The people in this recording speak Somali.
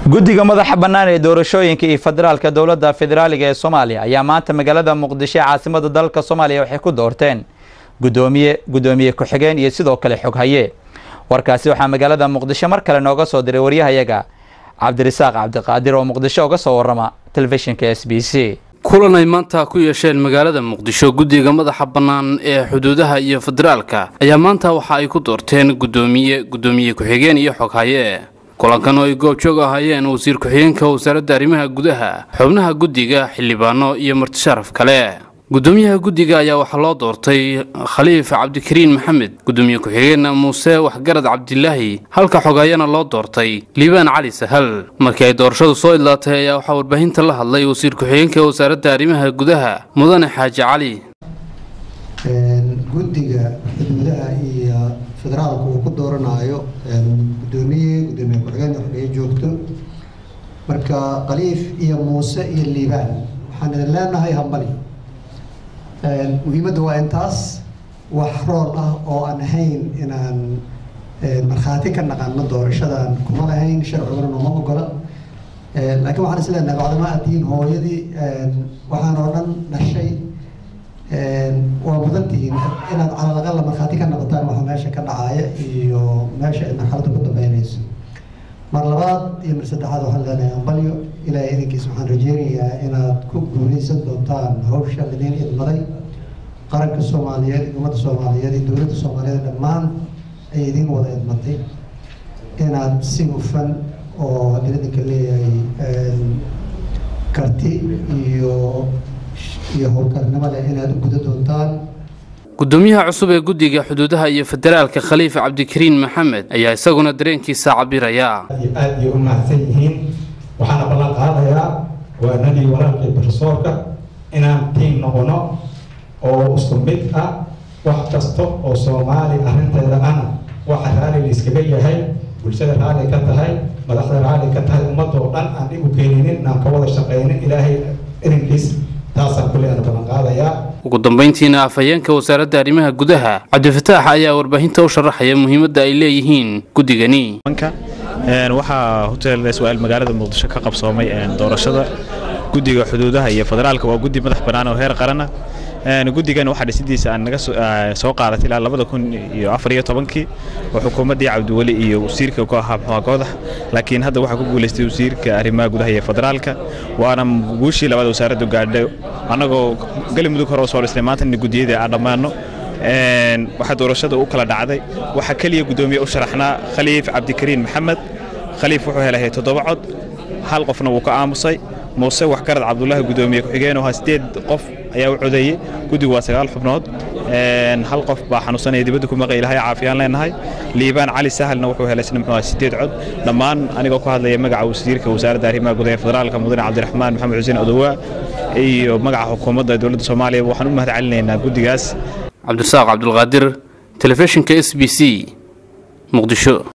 guddiga madaxa bannaan ee doorashooyinka iyo federaalka dowladda federaaliga ee Soomaaliya ayaa maanta magaalada Muqdisho caasimada dalka Soomaaliya waxay ku doorteen gudoomiye ku-xigeen iyo sidoo kale xoghaye. warkaasi waxaa magaalada Muqdisho mar kale nooga soo diray wariyahayaga Cabdirasaaq Cabdiqaadir oo Muqdisho uga soo warrama telefishinka SBC. kulan ay maanta ku yeesheen magaalada Muqdisho guddiga madaxa bannaan ee xuduudaha iyo federaalka ayaa maanta waxa ay ku doorteen gudoomiye ku-xigeen iyo xoghaye. kulankan oo ay goobjoog ahaayeen wasiir ku-xigeenka wasaaradda arrimaha gudaha, xubnaha guddiga, xildhibaano iyo marti sharaf kale. gudoomiyaha guddiga ayaa waxaa loo doortay Khaliif Cabdikariin Maxamed, gudoomiye ku-xigeenna Muuse Waxgarad Cabdilaahi, halka xogayana loo doortay Liibaan Cali Sahal. markii ay doorashadu soo idlaatay ayaa waxaa warbaahinta la hadlay wasiir ku-xigeenka wasaaradda arrimaha gudaha Mudane Xaaji Cali. guddiga xuduudaha iyo federaalka uu ku dooranayo gudoomiye ku-xigeen xoghaye joogto. marka Khaliif iyo Muuse iyo Liibaan waxaan leenahay hambali. muhiimadda waa intaas wax rool ah oo aan ahayn inaan markhaati ka naqano doorashadan kuma lahayn, sharciguna nooma ogola. laakiin waxaan is leenahay bacdama aad tihiin hooyadii waxaan oo dhan dhashay, waa mudan tihiin inaad calalaqala markhaati ka noqotaan waxa meesha ka dhacaya iyo meesha ay marxaladda ku dambeynayso. mar labaad iyo mar saddexaad waxaan leenahay ambalyo. ilaahay idinkiisa waxaan rajeynayaa inaad ku guuleysan doontaan hawsha idin idmaday. qaranka Soomaaliyeed, ummadda Soomaaliyeed iyo dowladda Soomaaliyeed dhammaan ay idin wada idmatay inaad si hufan oo idinka leeyahay karti iyo howlkarnimo leh inaad u guda doontaan. gudoomiyaha cusub ee guddiga xuduudaha iyo federaalka Khaliif Cabdikariin Maxamed ayaa isaguna dareenkiisa cabiraya. aad iyo u mahadsan yihiin. waxaan ballan qaadayaa waa nadi walaalkay professorka inaan team noqono oo isku mid ah, wax kasta oo Soomaali arrinteeda ana waxa raali iskaga yahay, bulshada raali ka tahay, madaxda raali ka tahay, ummadda oo dhan aan igu keeninin aan ka wada shaqeynin. ilaahay idinkiis taasaan kulli aan ballan qaadayaa. ugu dambeyntiina afhayeenka wasaaradda arrimaha gudaha Cabdifataax ayaa warbaahinta u sharaxaya muhiimadda ay leeyihiin guddigani. waxaa hotel su'aal magaalada Muqdisho ka qabsoomay doorashada guddiga xuduudaha iyo federaalka. waa guddi madax bannaan oo heer qaran ah. guddigan waxaa dhisidiisa aan naga soo qaadatay ilaa 2014 oo xukuumaddii Cabdiwali iyo wasiirka ku ahaa Maxamed. laakiin hadda waxaa ku guuleystay wasiirka arrimaha gudaha iyo federaalka, waana guushii labaad wasaaraddu gaadhay. anagoo galmudug hore soo dhisnay maanta in guddiyada aan dhamaano. waxaa doorashada u kala dhacday waxa kaliya gudoomiye u sharaxnaa Khaliif Cabdikariin Maxamed. Khaliif wuxuu helay 7 cod, hal qofna wuu ka aamusay. Muuse Waxgarad Cabdilaahi gudoomiye ku-xigeen oo 8 qof ayaa u codeeyay. guddigu waa 9 xubnood. hal qof baa xanuunsanay dibadda ku maqay Ilaahay caafiyaan leenahay. Liibaan Cali Sahalna wuxuu helay 8 cod. dhammaan anigoo ku hadlaya magaca wasiirka wasaaradda arrimaha gudaha federaalka Mudane Cabdiraxmaan Maxamed Xuseen Odowa iyo magaca xukuumadda dowladda Soomaaliya waxaan u mahadcelinaynaa guddigaas. Cabdirasaaq Cabdiqaadir, telefishinka SBC, Muqdisho.